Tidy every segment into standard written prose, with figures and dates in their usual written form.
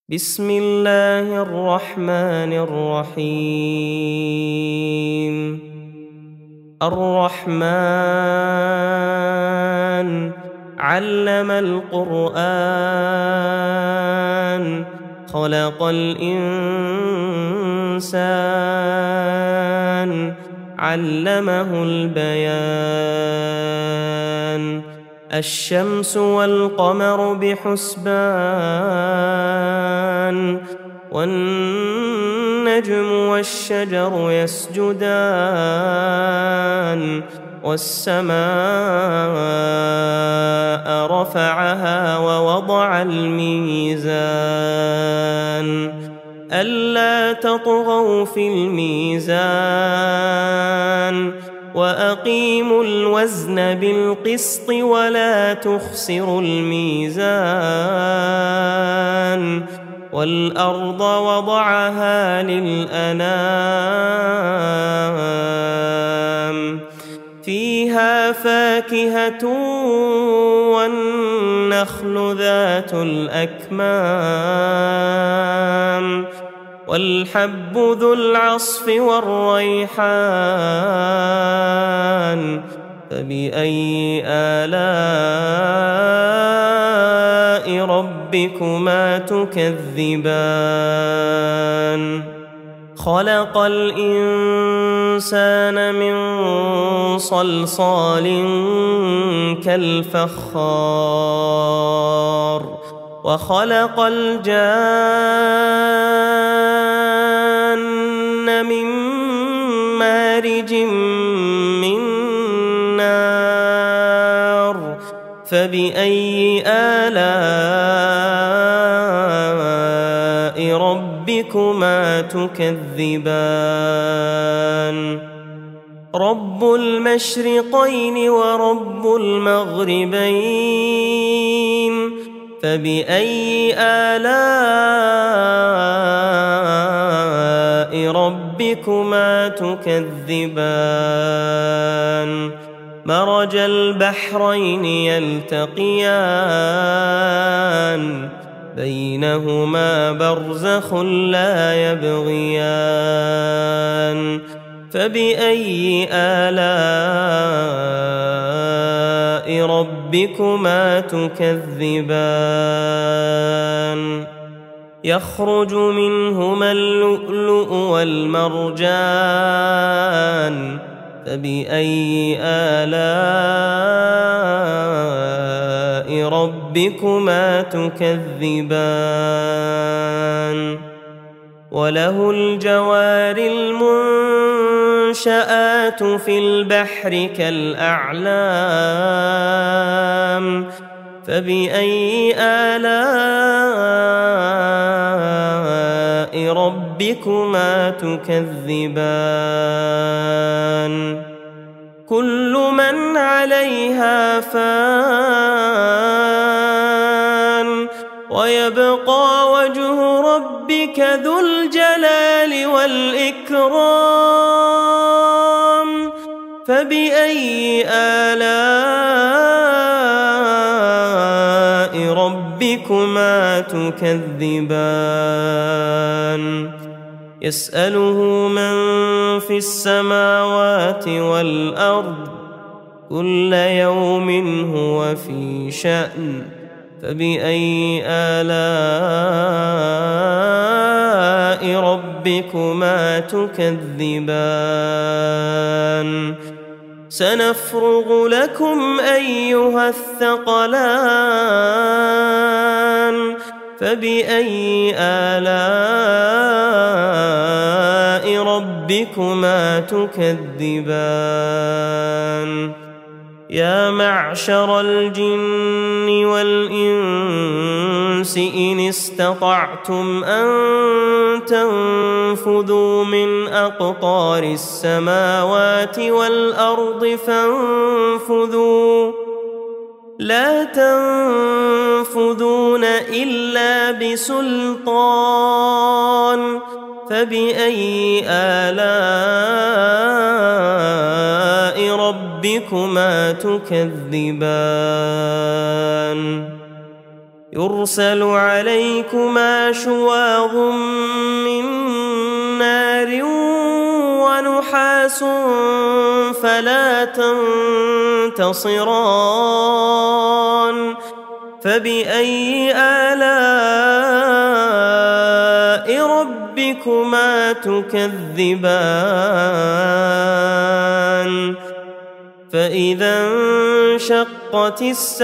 بسم الله الرحمن الرحيم. الرحمن علم القرآن خلق الإنسان علمه البيان. الشمس والقمر بحسبان والنجم والشجر يسجدان والسماء رفعها ووضع الميزان ألا تطغوا في الميزان وأقيموا الوزن بالقسط ولا تخسروا الميزان والأرض وضعها للأنام فيها فاكهة والنخل ذات الأكمام والحب ذو العصف والريحان فبأي آلاء ربكما تكذبان. خلق الإنسان من صلصال كالفخار وخلق الجان من مارج من نار فبأي آلاء ربكما تكذبان. رب المشرقين ورب المغربين فبأي آلاء ربكما تكذبان. مرج البحرين يلتقيان بينهما برزخ لا يبغيان فبأي آلاء ربكما تكذبان. يخرج منهما اللؤلؤ والمرجان فبأي آلاء ربكما تكذبان. وله الجوار المنشآت في البحر كالأعلام فبأي آلاء ربكما تكذبان. كل من عليها فان ويبقى وجه ربك ذو الجلال والإكرام فبأي آلاء ربكما تكذبان. يسأله من في السماوات والأرض كل يوم هو في شأن فبأي آلاء ربكما تكذبان. سنفرغ لكم أيها الثقلان فبأي آلاء ربكما تكذبان. يا معشر الجن والإنس إن استطعتم أن تنفذوا من أقطار السماوات والأرض فانفذوا لا تنفذون إلا بسلطان فبأي آلاء ربكما تكذبان. يرسل عليكما شواظ من نار ونحاس فلا تنتصران فبأي آلاء ربكما تكذبان فإذا انشقت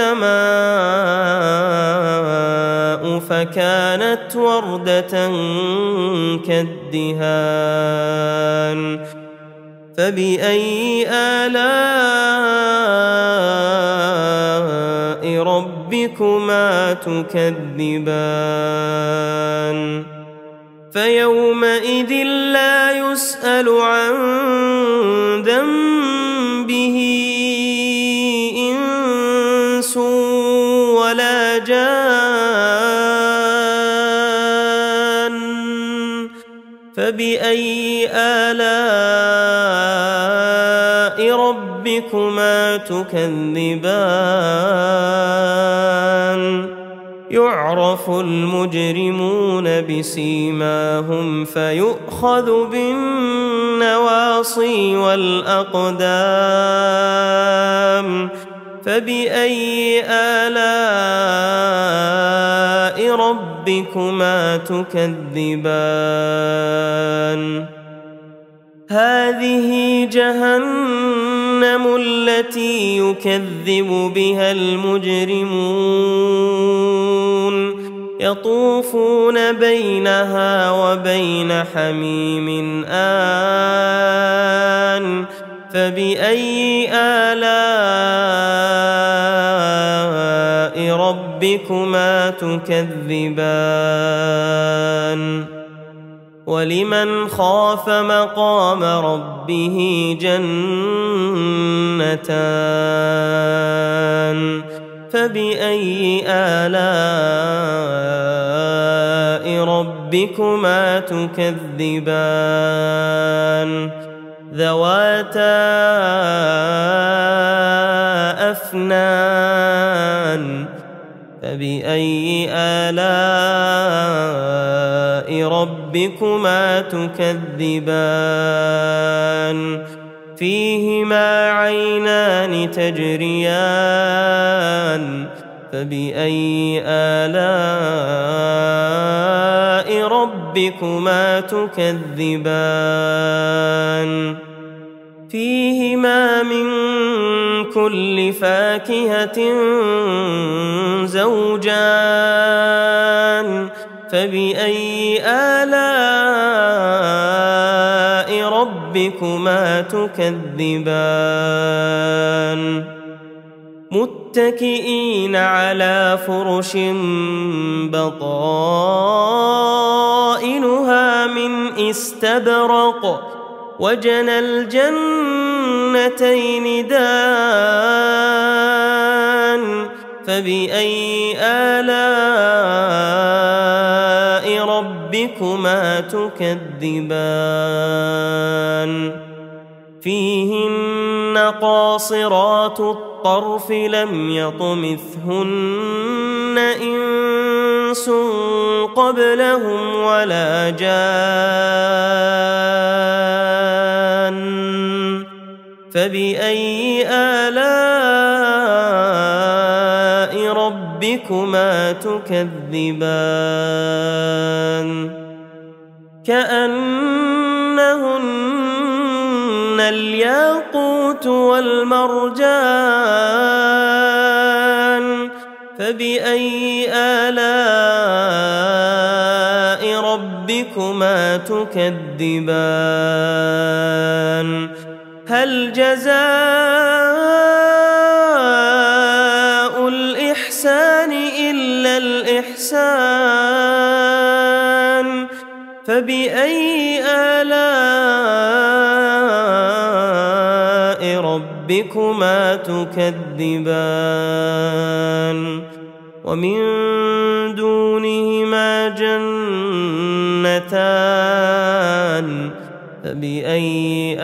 السماء فكانت وردة كالدهان فبأي آلاء ربكما تكذبان فيومئذ لا يسأل عن ذنبه إنس ولا جان فبأي آلاء ربكما تكذبان يعرف المجرمون بسيماهم فيؤخذ بالنواصي والأقدام فبأي آلاء ربكما تكذبان هذه جهنم التي يكذب بها المجرمون يطوفون بينها وبين حميم آن فبأي آلاء ربكما تكذبان ولمن خاف مقام ربه جنتان فبأي آلاء ربكما تكذبان ذواتا أفنان فبأي آلاء ربكما تكذبان فيهما عينان تجريان فبأي آلاء ربكما تكذبان فيهما من كل فاكهة زوجان فبأي آلاء ربكما تكذبان متكئين على فرش بطائنها من استبرق وجنى الجنتين دان فبأي آلاء ربكما تكذبان فيهن قاصرات الطرف لم يطمثهن إنس قبلهم ولا جان فبأي آلاء ربكما تكذبان كأنهن الياقوت والمرجان فبأي آلاء ربكما تكذبان هل جزاء الإحسان إلا الإحسان فبأي آلاء ربكما تكذبان ومن دونهما جنتان فبأي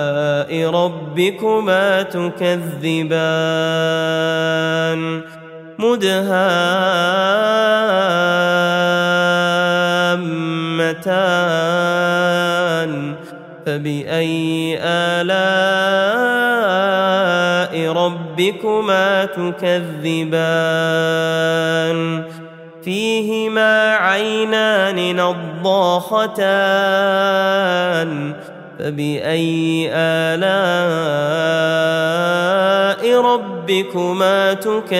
آلاء ربكما تكذبان مدهامتان فبأي آلاء ربكما تكذبان فيهما عينان نضاختان فبأي آلاء ربكما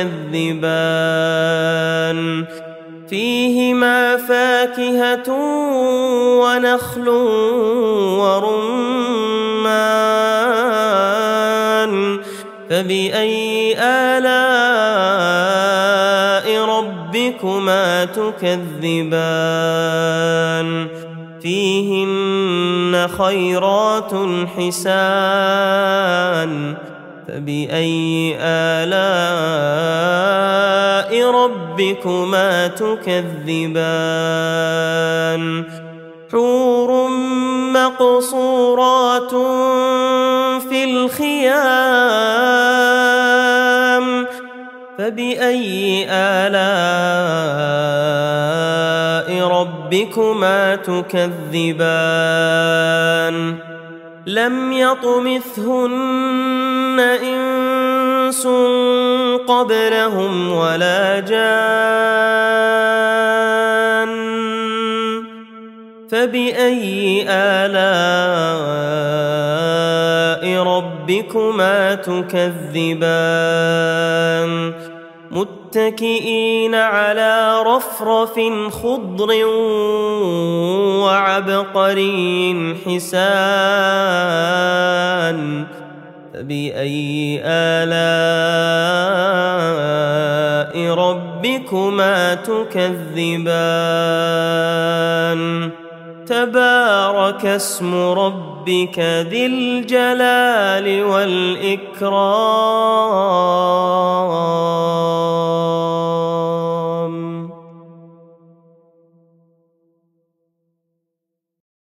تكذبان فيهما فاكهة ونخل ورمان فبأي آلاء ربكما تكذبان فيهن خيرات حسان فبأي آلاء ربكما تكذبان حور مقصورات في الخيام فبأي آلاء ربكما تكذبان لم يطمثهن إنس قبلهم ولا جان فبأي آلاء ربكما تكذبان متكئين على رفرف خضر وعبقري حسان فبأي آلاء ربكما تكذبان تبارك اسم ربك ذي الجلال والإكرام